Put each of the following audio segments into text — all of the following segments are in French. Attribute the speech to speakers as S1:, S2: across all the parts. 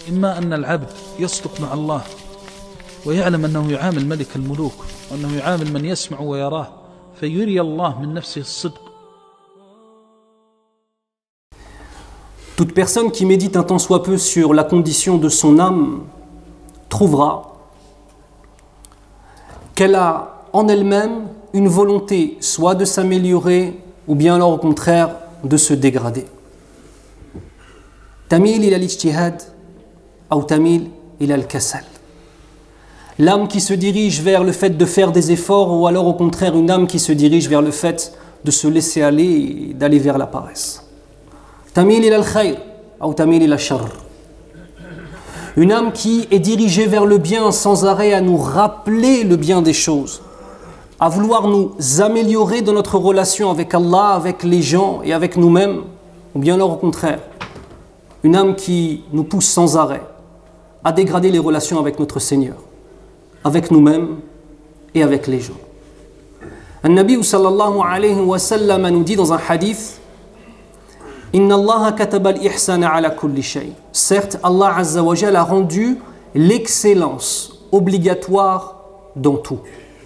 S1: إما أن العبد يصدق مع الله ويعلم أنه يعامل ملك الملوك وأنه يعامل من يسمع ويراه فيري الله من نفسه الصدق.
S2: Toute personne qui médite un tant soit peu sur la condition de son âme trouvera qu'elle a en elle-même une volonté soit de s'améliorer ou bien alors au contraire de se dégrader. Tamil ila al-ijtihad ou tamil ila al-kasal. L'âme qui se dirige vers le fait de faire des efforts ou alors au contraire une âme qui se dirige vers le fait de se laisser aller et d'aller vers la paresse. Tamil ila al-khayr ou tamil ila al-sharr. Une âme qui est dirigée vers le bien sans arrêt à nous rappeler le bien des choses, à vouloir nous améliorer dans notre relation avec Allah, avec les gens et avec nous-mêmes, ou bien alors au contraire, une âme qui nous pousse sans arrêt à dégrader les relations avec notre Seigneur, avec nous-mêmes et avec les gens. An-Nabi sallallahu alayhi wa sallam nous dit dans un hadith: Inna Allah kataba al-ihsana ala kulli shay. Certes, Allah Azza wa Jalla a rendu l'excellence obligatoire dans tout.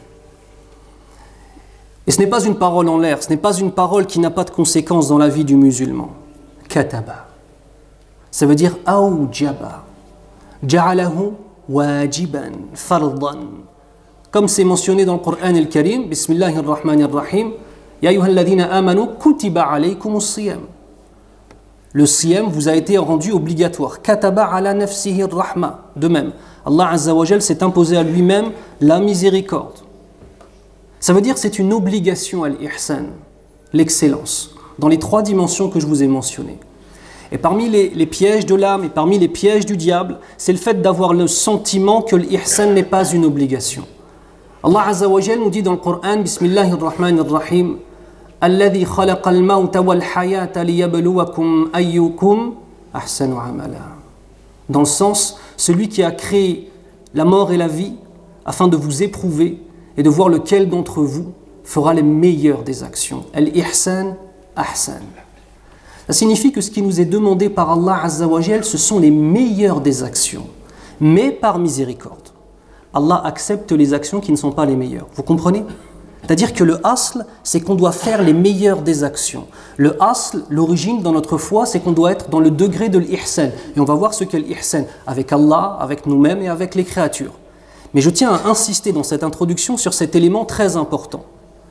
S2: Et ce n'est pas une parole en l'air, ce n'est pas une parole qui n'a pas de conséquences dans la vie du musulman. Kataba. Ça veut dire awjaba. Ja'alahu wajiban, fardan. Comme c'est mentionné dans le Coran al-Karim, Bismillahir Rahmanir Rahim, Ya ayyuhalladhina amanu kutiba alaykumus siyam. Le siyam vous a été rendu obligatoire. Kataba ala nafsihi rahma. De même, Allah Azza wa Jal s'est imposé à lui-même la miséricorde. Ça veut dire que c'est une obligation al-ihsan, l'excellence, dans les trois dimensions que je vous ai mentionnées. Et parmi les pièges de l'âme et parmi les pièges du diable, c'est le fait d'avoir le sentiment que l'ihsan n'est pas une obligation. Allah Azza wa Jal nous dit dans le Coran, Bismillahir Rahmanir Rahim, Alladhi khalaqa al-mawta wal-hayata liyabluwakum ayyukum ahsanu amala. Dans le sens, celui qui a créé la mort et la vie afin de vous éprouver et de voir lequel d'entre vous fera les meilleures des actions. Al-ihsan ahsan. Ça signifie que ce qui nous est demandé par Allah Azza wa Jal, ce sont les meilleures des actions, mais par miséricorde. Allah accepte les actions qui ne sont pas les meilleures. Vous comprenez ? C'est-à-dire que le asl, c'est qu'on doit faire les meilleures des actions. Le asl, l'origine dans notre foi, c'est qu'on doit être dans le degré de l'ihsan. Et on va voir ce qu'est l'ihsan avec Allah, avec nous-mêmes et avec les créatures. Mais je tiens à insister dans cette introduction sur cet élément très important.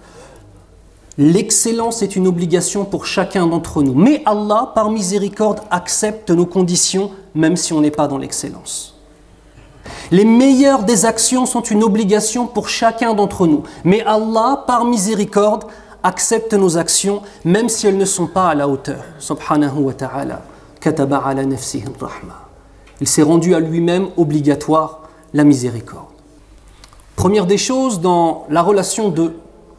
S2: L'excellence est une obligation pour chacun d'entre nous. Mais Allah, par miséricorde, accepte nos conditions, même si on n'est pas dans l'excellence. Les meilleures des actions sont une obligation pour chacun d'entre nous. Mais Allah, par miséricorde, accepte nos actions, même si elles ne sont pas à la hauteur. Subhanahu wa ta'ala. Kataba ala nafsihi rahma. Il s'est rendu à lui-même obligatoire la miséricorde. Première des choses dans la relation de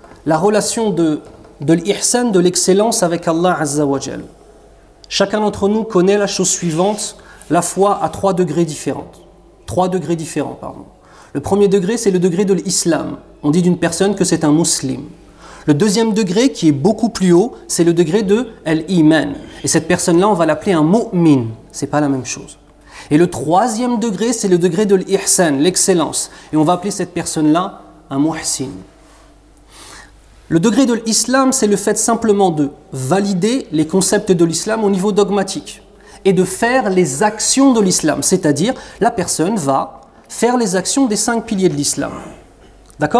S2: l'ihsan, de l'excellence avec Allah Azza wa Jal. Chacun d'entre nous connaît la chose suivante, la foi à 3 degrés différents. 3 degrés différents, pardon. Le premier degré, c'est le degré de l'islam. On dit d'une personne que c'est un musulman. Le deuxième degré, qui est beaucoup plus haut, c'est le degré de l'iman. Et cette personne-là, on va l'appeler un mu'min. C'est pas la même chose. Et le troisième degré, c'est le degré de l'ihsan, l'excellence. Et on va appeler cette personne-là un muhsin. Le degré de l'islam, c'est le fait simplement de valider les concepts de l'islam au niveau dogmatique et de faire les actions de l'islam, c'est-à-dire la personne va faire les actions des 5 piliers de l'islam. D'accord ?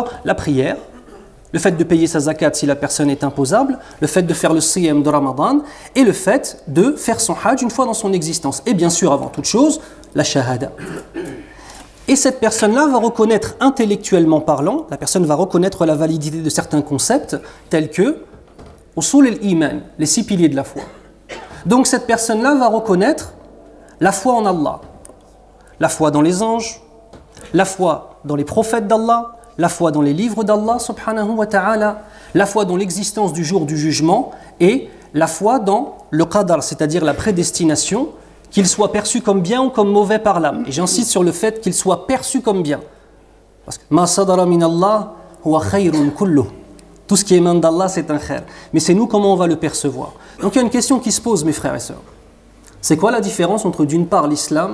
S2: La prière, le fait de payer sa zakat si la personne est imposable, le fait de faire le siyam de Ramadan et le fait de faire son hajj une fois dans son existence. Et bien sûr, avant toute chose, la shahada. Et cette personne-là va reconnaître intellectuellement parlant, la personne va reconnaître la validité de certains concepts tels que usul al-iman, les 6 piliers de la foi. Donc cette personne-là va reconnaître la foi en Allah, la foi dans les anges, la foi dans les prophètes d'Allah, la foi dans les livres d'Allah subhanahu wa ta'ala, la foi dans l'existence du jour du jugement et la foi dans le qadar, c'est-à-dire la prédestination, qu'il soit perçu comme bien ou comme mauvais par l'âme. Et j'insiste sur le fait qu'il soit perçu comme bien. Parce que ma sadara min Allah huwa khayrun kulluh. Tout ce qui émane d'Allah, c'est un khair. Mais c'est nous comment on va le percevoir. Donc il y a une question qui se pose, mes frères et sœurs. C'est quoi la différence entre d'une part l'islam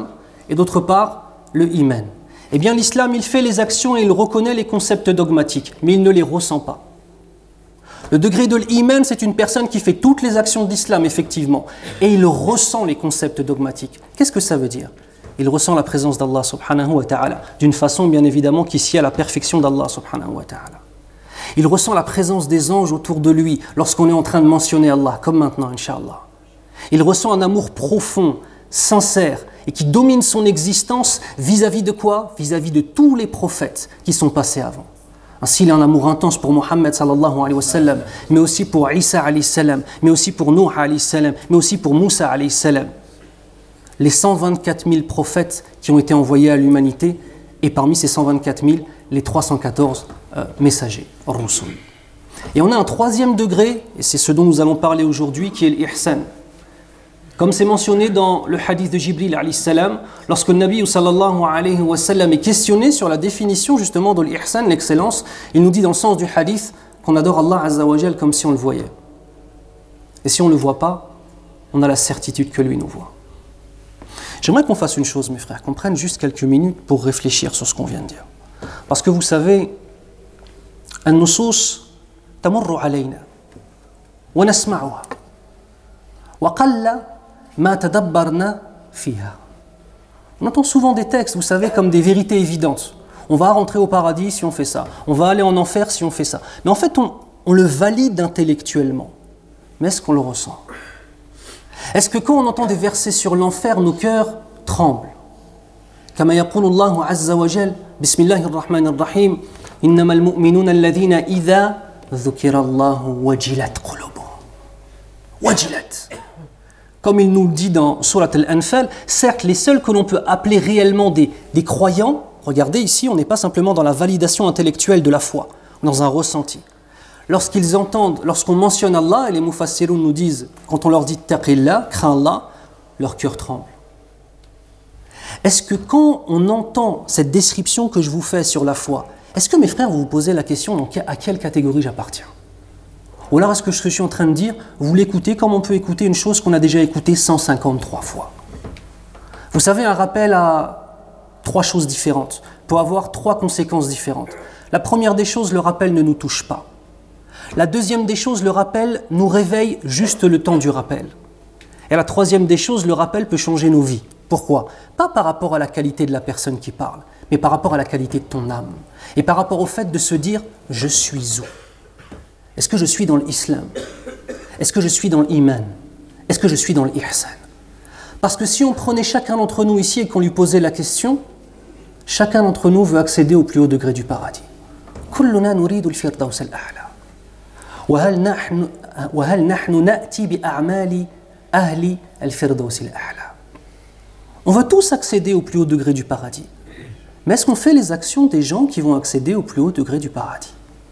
S2: et d'autre part le iman. Eh bien l'islam, il fait les actions et il reconnaît les concepts dogmatiques, mais il ne les ressent pas. Le degré de l'iman, c'est une personne qui fait toutes les actions de l'islam, effectivement, et il ressent les concepts dogmatiques. Qu'est-ce que ça veut dire? Il ressent la présence d'Allah subhanahu wa ta'ala, d'une façon bien évidemment qui sied à la perfection d'Allah subhanahu wa ta'ala. Il ressent la présence des anges autour de lui lorsqu'on est en train de mentionner Allah, comme maintenant, Inch'Allah. Il ressent un amour profond, sincère, et qui domine son existence vis-à-vis de quoi? Vis-à-vis de tous les prophètes qui sont passés avant. Ainsi, il a un amour intense pour Mohammed sallallahu alayhi wa sallam, mais aussi pour Isa alayhi salam, mais aussi pour Nuh alayhi salam, mais aussi pour Moussa alayhi salam. Les 124 000 prophètes qui ont été envoyés à l'humanité, et parmi ces 124 000, les 314 messagers, rusul. Et on a un troisième degré, et c'est ce dont nous allons parler aujourd'hui, qui est l'ihsan. Comme c'est mentionné dans le hadith de Jibril alayhi salam, lorsque le Nabi sallallahu alayhi wa sallam est questionné sur la définition justement de l'ihsan, l'excellence, il nous dit dans le sens du hadith qu'on adore Allah azza wa jal comme si on le voyait. Et si on ne le voit pas, on a la certitude que lui nous voit. J'aimerais qu'on fasse une chose, mes frères, qu'on prenne juste quelques minutes pour réfléchir sur ce qu'on vient de dire. Parce que vous savez, an-nusus tamurru alayna wa nasma'uha wa qalla ma tadabbarna fiha. On entend souvent des textes, vous savez, comme des vérités évidentes. On va rentrer au paradis si on fait ça. On va aller en enfer si on fait ça. Mais en fait, on le valide intellectuellement. Mais est-ce qu'on le ressent? Est-ce que quand on entend des versets sur l'enfer, nos cœurs tremblent? Kama yaqulu Allahu azza wa jal, bismillahir rahmanir rahim, innamal mu'minuna alladhina idha dhukira Allahu wajilat qulubuhum. Wajilat. Comme il nous le dit dans Surat Al-Anfal, certes, les seuls que l'on peut appeler réellement des croyants, regardez ici, on n'est pas simplement dans la validation intellectuelle de la foi, dans un ressenti. Lorsqu'ils entendent, lorsqu'on mentionne Allah, et les mufassiroun nous disent, quand on leur dit taqillah, crains Allah, leur cœur tremble. Est-ce que quand on entend cette description que je vous fais sur la foi, est-ce que mes frères, vous vous posez la question à quelle catégorie j'appartiens? Ou alors est-ce que ce que je suis en train de dire, vous l'écoutez comme on peut écouter une chose qu'on a déjà écoutée 153 fois? Vous savez, un rappel à 3 choses différentes peut avoir 3 conséquences différentes. La première des choses, le rappel ne nous touche pas. La deuxième des choses, le rappel nous réveille juste le temps du rappel. Et la troisième des choses, le rappel peut changer nos vies. Pourquoi? Pas par rapport à la qualité de la personne qui parle, mais par rapport à la qualité de ton âme. Et par rapport au fait de se dire « je suis où ?» Est-ce que je suis dans l'islam? Est-ce que je suis dans l'iman? Est-ce que je suis dans l'ihsan? Parce que si on prenait chacun d'entre nous ici et qu'on lui posait la question, chacun d'entre nous veut accéder au plus haut degré du paradis. كلنا نريد الفردوس الأعلى. وهل نحن نأتي بأعمال أهل الفردوس الأعلى. On veut tous accéder au plus haut degré du paradis. Mais est-ce qu'on fait les actions des gens qui vont accéder au plus haut degré du paradis?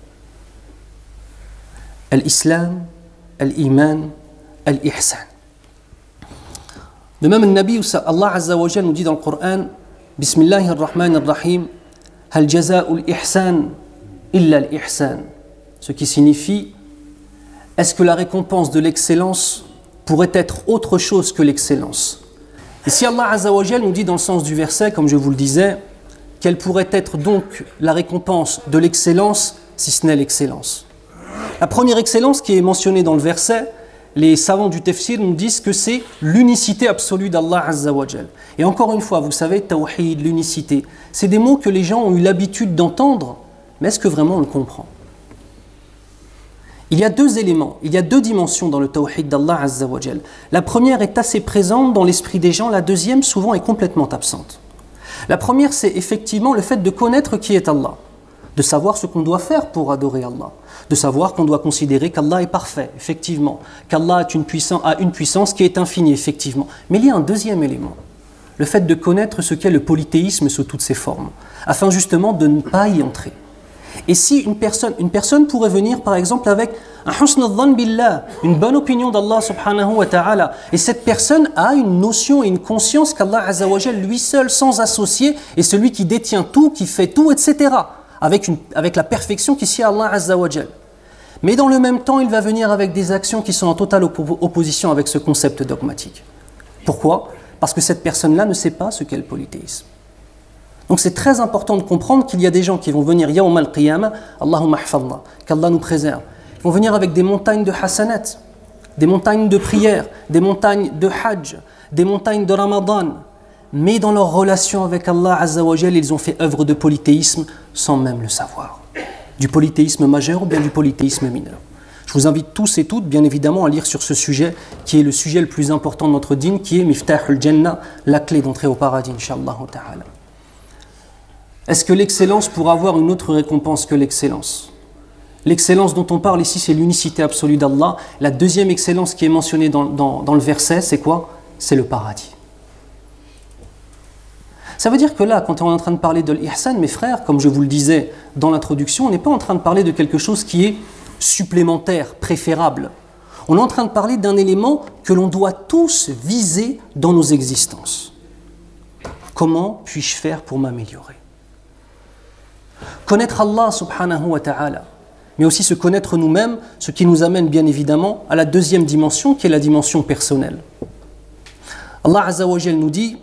S2: Al-Islam, Al-Iman, Al-Ihsan. De même, le Nabi, Allah Azza wa Jal nous dit dans le Coran, Bismillahir Rahmanir Rahim, Hal jaza'ul ihsan illa al-ihsan. Ce qui signifie, est-ce que la récompense de l'excellence pourrait être autre chose que l'excellence? Ici, Allah Azza wa Jal nous dit dans le sens du verset, comme je vous le disais, quelle pourrait être donc la récompense de l'excellence si ce n'est l'excellence. La première excellence qui est mentionnée dans le verset, les savants du tafsir nous disent que c'est l'unicité absolue d'Allah Azza wa Jal. Et encore une fois, vous savez, tawhid, l'unicité, c'est des mots que les gens ont eu l'habitude d'entendre, mais est-ce que vraiment on le comprend? Il y a 2 éléments, il y a 2 dimensions dans le tawhid d'Allah Azza wa Jal. La première est assez présente dans l'esprit des gens, la deuxième souvent est complètement absente. La première, c'est effectivement le fait de connaître qui est Allah, de savoir ce qu'on doit faire pour adorer Allah, de savoir qu'on doit considérer qu'Allah est parfait, effectivement, qu'Allah a une puissance qui est infinie, effectivement. Mais il y a un deuxième élément, le fait de connaître ce qu'est le polythéisme sous toutes ses formes, afin justement de ne pas y entrer. Et si une personne pourrait venir par exemple avec un husn al-dhann billah, une bonne opinion d'Allah subhanahu wa ta'ala, et cette personne a une notion et une conscience qu'Allah Azza wa Jal, lui seul, sans associé, est celui qui détient tout, qui fait tout, etc. Avec la perfection qui sied à Allah Azza wa Jal. Mais dans le même temps, il va venir avec des actions qui sont en totale opposition avec ce concept dogmatique. Pourquoi? parce que cette personne-là ne sait pas ce qu'est le polythéisme. Donc c'est très important de comprendre qu'il y a des gens qui vont venir Yawm al-Qiyamah, Allahumma hfadna, qu'Allah nous préserve. Ils vont venir avec des montagnes de hasanat, des montagnes de prières, des montagnes de hajj, des montagnes de ramadan. Mais dans leur relation avec Allah Azza wa Jal, ils ont fait œuvre de polythéisme sans même le savoir. Du polythéisme majeur ou bien du polythéisme mineur. Je vous invite tous et toutes, bien évidemment, à lire sur ce sujet, qui est le sujet le plus important de notre dîn, qui est Miftahul Jannah, la clé d'entrée au paradis, Inch'Allah ta'ala. Est-ce que l'excellence pourra avoir une autre récompense que l'excellence? L'excellence dont on parle ici, c'est l'unicité absolue d'Allah. La deuxième excellence qui est mentionnée dans le verset, c'est quoi? C'est le paradis. Ça veut dire que là, quand on est en train de parler de l'ihsan, mes frères, comme je vous le disais dans l'introduction, on n'est pas en train de parler de quelque chose qui est supplémentaire, préférable. On est en train de parler d'un élément que l'on doit tous viser dans nos existences. Comment puis-je faire pour m'améliorer? Connaître Allah subhanahu wa ta'ala, mais aussi se connaître nous-mêmes, ce qui nous amène bien évidemment à la deuxième dimension, qui est la dimension personnelle. Allah Azza wa Jal nous dit,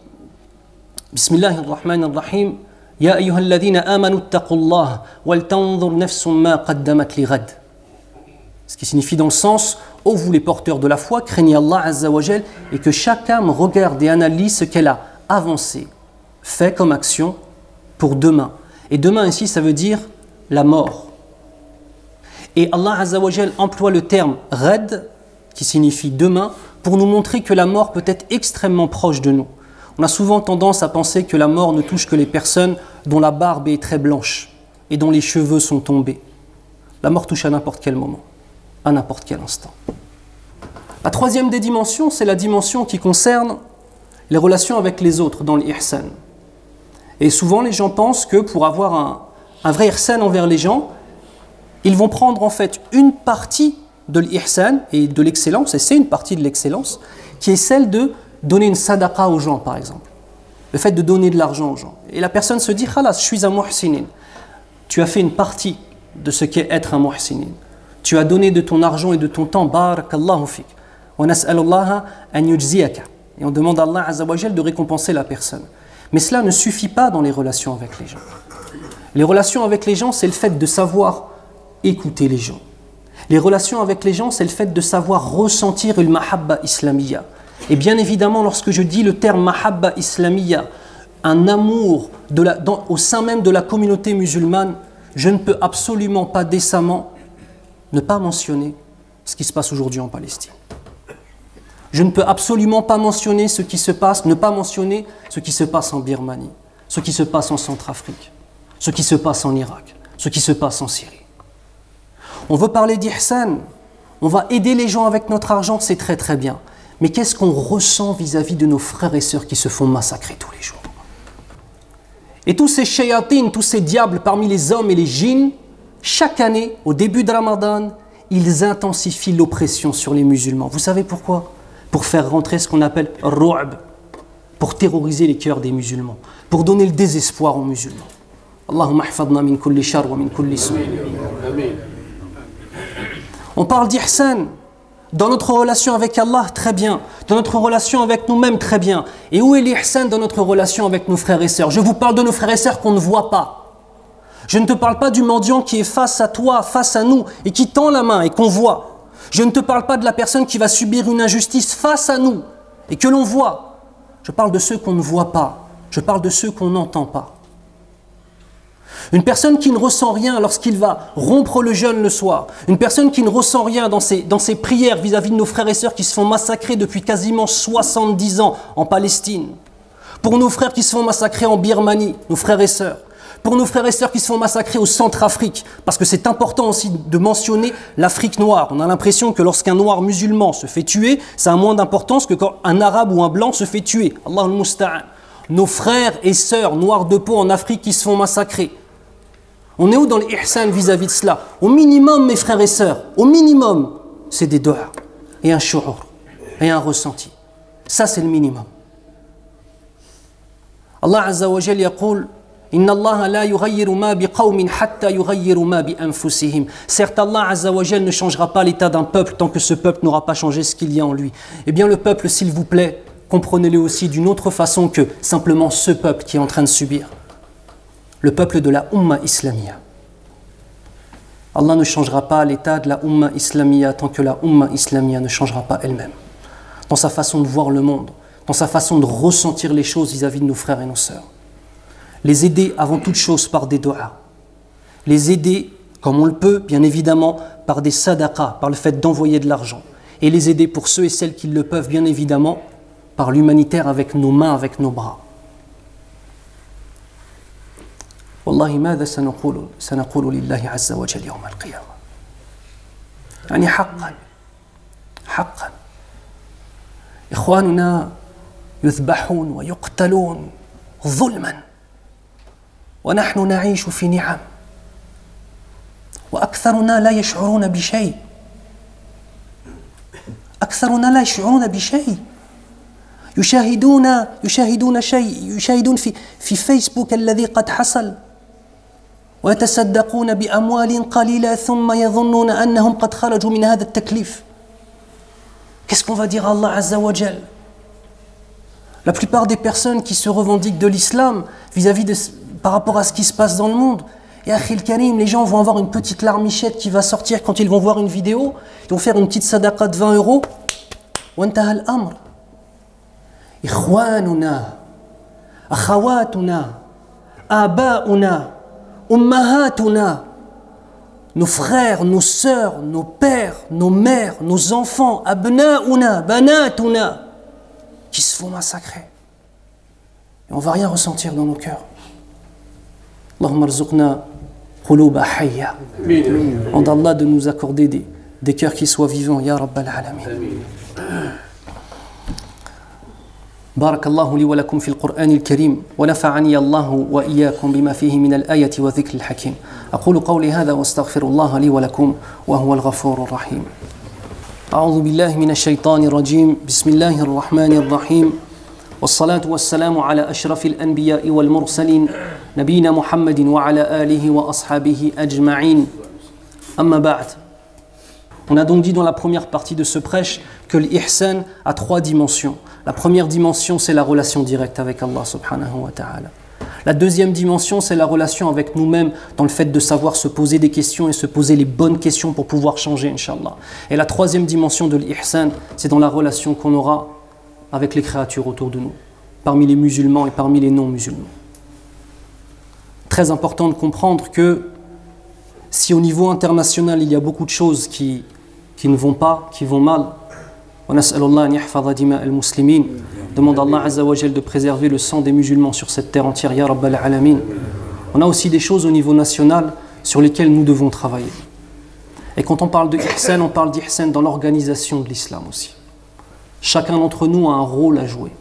S2: Bismillahirrahmanirrahim, Ya ayyuhalladhina amanu attaqullah, wal tanzur nafsum ma qaddamat lighad. Ce qui signifie dans le sens, ô vous les porteurs de la foi, craignez Allah Azza wa Jal, et que chaque âme regarde et analyse ce qu'elle a avancé, fait comme action pour demain. Et demain ici, ça veut dire la mort. Et Allah Azza wa Jal emploie le terme « red » qui signifie « demain » pour nous montrer que la mort peut être extrêmement proche de nous. On a souvent tendance à penser que la mort ne touche que les personnes dont la barbe est très blanche et dont les cheveux sont tombés. La mort touche à n'importe quel moment, à n'importe quel instant. La troisième des dimensions, c'est la dimension qui concerne les relations avec les autres dans l'ihsan. Et souvent, les gens pensent que pour avoir un vrai ihsan envers les gens, ils vont prendre en fait une partie de l'ihsan et de l'excellence, et c'est une partie de l'excellence, qui est celle de donner une sadaqa aux gens, par exemple. Le fait de donner de l'argent aux gens. Et la personne se dit, khalas, je suis un muhsinin. Tu as fait une partie de ce qu'est être un muhsinin. Tu as donné de ton argent et de ton temps, barakallahu fik. Wa nas'alullaha an yujziyaka. Et on demande à Allah Azza wa Jal de récompenser la personne. Mais cela ne suffit pas dans les relations avec les gens. Les relations avec les gens, c'est le fait de savoir écouter les gens. Les relations avec les gens, c'est le fait de savoir ressentir une mahabba islamiyya. Et bien évidemment, lorsque je dis le terme mahabba islamiyya, un amour au sein même de la communauté musulmane, je ne peux absolument pas décemment ne pas mentionner ce qui se passe aujourd'hui en Palestine. Je ne peux absolument pas mentionner ce qui se passe, ne pas mentionner ce qui se passe en Birmanie, ce qui se passe en Centrafrique, ce qui se passe en Irak, ce qui se passe en Syrie. On veut parler d'ihsan, on va aider les gens avec notre argent, c'est très très bien. Mais qu'est-ce qu'on ressent vis-à-vis de nos frères et sœurs qui se font massacrer tous les jours? Et tous ces shayatines, tous ces diables parmi les hommes et les djinns, chaque année, au début de Ramadan, ils intensifient l'oppression sur les musulmans. Vous savez pourquoi? Pour faire rentrer ce qu'on appelle « ru'b », pour terroriser les cœurs des musulmans, pour donner le désespoir aux musulmans. Allahumma hfadna min kulli shar wa min kulli su'. On parle d'ihsan dans notre relation avec Allah, très bien. Dans notre relation avec nous-mêmes, très bien. Et où est l'ihsan dans notre relation avec nos frères et sœurs? Je vous parle de nos frères et sœurs qu'on ne voit pas. Je ne te parle pas du mendiant qui est face à toi, face à nous, et qui tend la main et qu'on voit. Je ne te parle pas de la personne qui va subir une injustice face à nous et que l'on voit. Je parle de ceux qu'on ne voit pas. Je parle de ceux qu'on n'entend pas. Une personne qui ne ressent rien lorsqu'il va rompre le jeûne le soir. Une personne qui ne ressent rien dans ses prières vis-à-vis de nos frères et sœurs qui se font massacrer depuis quasiment 70 ans en Palestine. Pour nos frères qui se font massacrer en Birmanie, nos frères et sœurs. Pour nos frères et sœurs qui se font massacrer au Centrafrique, parce que c'est important aussi de mentionner l'Afrique noire. On a l'impression que lorsqu'un noir musulman se fait tuer, ça a moins d'importance que quand un arabe ou un blanc se fait tuer. Allah al-Musta'an. Nos frères et sœurs noirs de peau en Afrique qui se font massacrer. On est où dans l'ihsan vis-à-vis de cela? Au minimum, mes frères et sœurs, au minimum, c'est des doigts et un shu'ur et un ressenti. Ça, c'est le minimum. Allah Azza wa Jal yaqul Inna Allah la yughayyiru ma biqawmin hatta yughayyiru ma bi anfusihim. Certes, Allah Azza wa Jal ne changera pas l'état d'un peuple tant que ce peuple n'aura pas changé ce qu'il y a en lui. Eh bien, le peuple, s'il vous plaît, comprenez-le aussi d'une autre façon que simplement ce peuple qui est en train de subir. Le peuple de la Ummah Islamiyya. Allah ne changera pas l'état de la Ummah Islamiyya tant que la Ummah Islamiyya ne changera pas elle-même. Dans sa façon de voir le monde, dans sa façon de ressentir les choses vis-à-vis de nos frères et nos sœurs. Les aider avant toute chose par des du'as. Les aider, comme on le peut, bien évidemment, par des sadaqas, par le fait d'envoyer de l'argent. Et les aider pour ceux et celles qui le peuvent, bien évidemment, par l'humanitaire avec nos mains, avec nos bras. Wallahi, ماذا سنقول لله عز وجل يوم القيامة. يعني حقا إخواننا يذبحون ويقتلون ظلما ونحن نعيش في نعم وأكثرنا لا يشعرون بشيء. أكثرنا لا يشعرون بشيء. يشاهدون شيء، يشاهدون في فيسبوك الذي قد حصل ويتصدقون بأموال قليلة ثم يظنون أنهم قد خرجوا من هذا التكليف. Qu'est-ce qu'on va dire à Allah Azza wa Jal? La plupart des personnes qui se revendiquent de l'islam par rapport à ce qui se passe dans le monde, et Akhil Karim, les gens vont avoir une petite larmichette qui va sortir quand ils vont voir une vidéo, ils vont faire une petite sadaqa de 20 €, وانتهى الأمر. إخواننا أخواتنا آباؤنا أمهاتنا, nos frères, nos sœurs, nos pères, nos mères, nos enfants, abna'una, banatuna, qui se font massacrer. Et on ne va rien ressentir dans nos cœurs. Allahumma rzuqna quluba hayya. Demande à Allah de nous accorder des cœurs qui soient vivants, ya Rabbal Alamin. بارك الله لي ولكم في القرآن الكريم ونفعني الله وإياكم بما فيه من الآية وذكر الحكيم. أقول قولي هذا واستغفر الله لي ولكم وهو الغفور الرحيم. أعوذ بالله من الشيطان الرجيم. بسم الله الرحمن الرحيم. والصلاة والسلام على أشرف الأنبياء والمرسلين نبينا محمد وعلى آله وأصحابه أجمعين. أما بعد. On a donc dit dans la première partie de ce prêche que l'ihsan a 3 dimensions. La première dimension, c'est la relation directe avec Allah subhanahu wa ta'ala. La deuxième dimension, c'est la relation avec nous-mêmes dans le fait de savoir se poser des questions et se poser les bonnes questions pour pouvoir changer, Inch'Allah. Et la troisième dimension de l'ihsan, c'est dans la relation qu'on aura avec les créatures autour de nous, parmi les musulmans et parmi les non-musulmans. Très important de comprendre que si au niveau international, il y a beaucoup de choses qui ne vont pas, qui vont mal, demande à Allah Azza wa Jal de préserver le sang des musulmans sur cette terre entière, Ya Rabbal Alamin. On a aussi des choses au niveau national sur lesquelles nous devons travailler. Et quand on parle de ihsan, on parle d'ihsan dans l'organisation de l'islam aussi. Chacun d'entre nous a un rôle à jouer.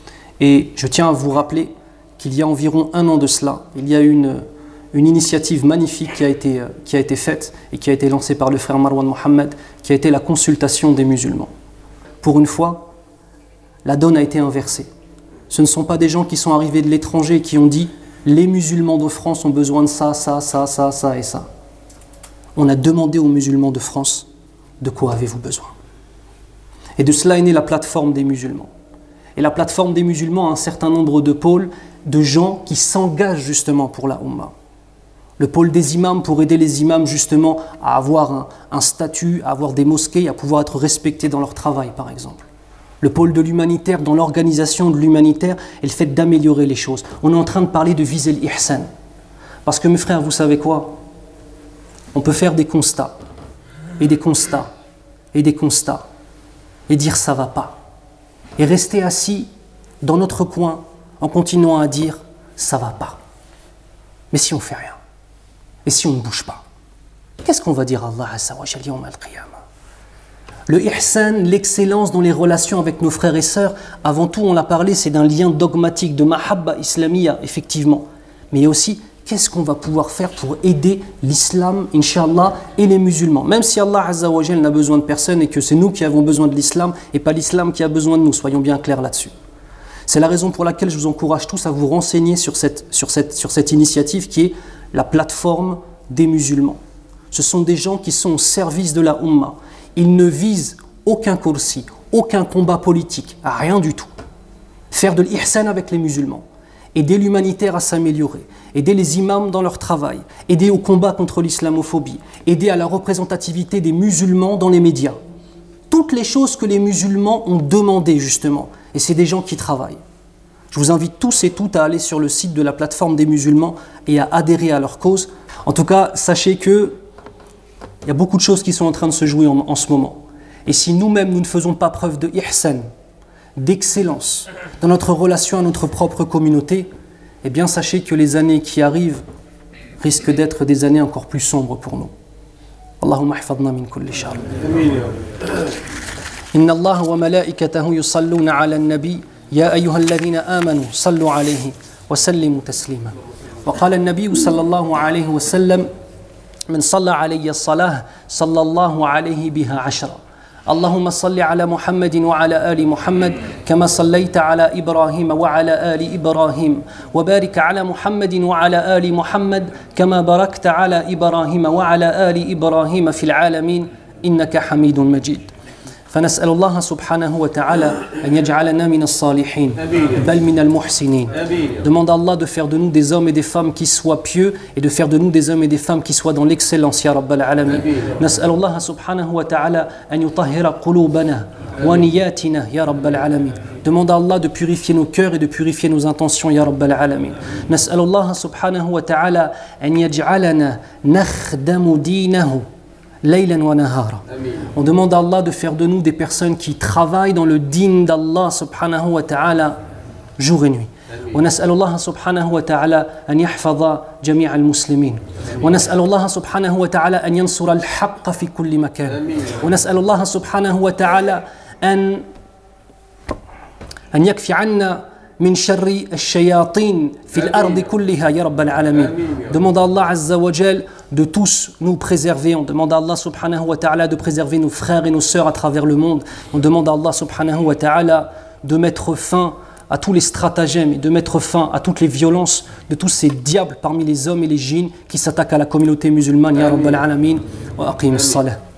S2: Et je tiens à vous rappeler qu'il y a environ 1 an de cela, il y a une initiative magnifique qui a été faite et qui a été lancée par le frère Marwan Mohammed, qui a été la consultation des musulmans. Pour une fois, la donne a été inversée. Ce ne sont pas des gens qui sont arrivés de l'étranger et qui ont dit « les musulmans de France ont besoin de ça, ça, ça, ça, ça et ça ». On a demandé aux musulmans de France « de quoi avez-vous besoin ?» Et de cela est née la plateforme des musulmans. Et la plateforme des musulmans a un certain nombre de pôles, de gens qui s'engagent justement pour la Ummah. Le pôle des imams pour aider les imams justement à avoir un statut, à avoir des mosquées, à pouvoir être respectés dans leur travail par exemple. Le pôle de l'humanitaire dans l'organisation de l'humanitaire et le fait d'améliorer les choses. On est en train de parler de viser l'ihsan. Parce que mes frères, vous savez quoi? On peut faire des constats, et des constats, et des constats, et dire ça va pas. Et rester assis dans notre coin en continuant à dire ça va pas. Mais si on fait rien, et si on ne bouge pas, qu'est-ce qu'on va dire à Allah Azza wa Jal yawm al-qiyamah? Le ihsan, l'excellence dans les relations avec nos frères et sœurs, avant tout, on l'a parlé, c'est d'un lien dogmatique, de mahabba islamiyya, effectivement. Mais aussi, qu'est-ce qu'on va pouvoir faire pour aider l'islam, Inch'Allah, et les musulmans? Même si Allah Azza wa Jal n'a besoin de personne et que c'est nous qui avons besoin de l'islam et pas l'islam qui a besoin de nous, soyons bien clairs là-dessus. C'est la raison pour laquelle je vous encourage tous à vous renseigner sur cette initiative qui est la plateforme des musulmans. Ce sont des gens qui sont au service de la Ummah. Ils ne visent aucun kursi, aucun combat politique, rien du tout. faire de l'ihsan avec les musulmans, aider l'humanitaire à s'améliorer, aider les imams dans leur travail, aider au combat contre l'islamophobie, aider à la représentativité des musulmans dans les médias. Toutes les choses que les musulmans ont demandées justement, et c'est des gens qui travaillent. Je vous invite tous et toutes à aller sur le site de la plateforme des musulmans et à adhérer à leur cause. En tout cas, sachez que il y a beaucoup de choses qui sont en train de se jouer en ce moment. Et si nous-mêmes, nous ne faisons pas preuve de ihsan, d'excellence dans notre relation à notre propre communauté, eh bien sachez que les années qui arrivent risquent d'être des années encore plus sombres pour nous. Allahumma ihfadna min kulli shar. Inna Allah wa malaikatahu yusalluna ala an-nabi ya ayyuhalladhina amanu sallu alayhi wa sallimu taslima. Wa qala an-nabi sallallahu alayhi wa sallam من صلى علي الصلاة صلى الله عليه بها عشرة اللهم صل على محمد وعلى آل محمد كما صليت على إبراهيم وعلى آل إبراهيم وبارك على محمد وعلى آل محمد كما باركت على إبراهيم وعلى آل إبراهيم في العالمين إنك حميد مجيد فنسأل الله سبحانه وتعالى أن يجعلنا من الصالحين بل من المحسنين. Demande à Allah de faire de nous des hommes et des femmes qui soient pieux et de faire de nous des hommes et des femmes qui soient dans l'excellence يا رب العالمين. نسأل الله سبحانه وتعالى أن يطهر قلوبنا ونياتنا يا رب العالمين. Demande à Allah de purifier nos cœurs et de purifier nos intentions يا رب العالمين. نسأل الله سبحانه وتعالى أن يجعلنا نخدم دينه Laylan wa nahara. On demande à Allah de faire de nous des personnes qui travaillent dans le din d'Allah subhanahu wa ta'ala jour et nuit. ونسأل الله سبحانه وتعالى أن يحفظ جميع المسلمين ونسأل الله سبحانه وتعالى أن ينصر الحق في كل مكان ونسأل الله سبحانه وتعالى أن يكفي عنا من شر الشياطين في الأرض كلها يا رب العالمين. Demande à Allah Azza wa Jal de tous nous préserver. On demande à Allah subhanahu wa ta'ala de préserver nos frères et nos sœurs à travers le monde. On demande à Allah subhanahu wa ta'ala de mettre fin à tous les stratagèmes et de mettre fin à toutes les violences de tous ces diables parmi les hommes et les djinns qui s'attaquent à la communauté musulmane. Ya Rabbal Alamin. Wa aqim as-salah.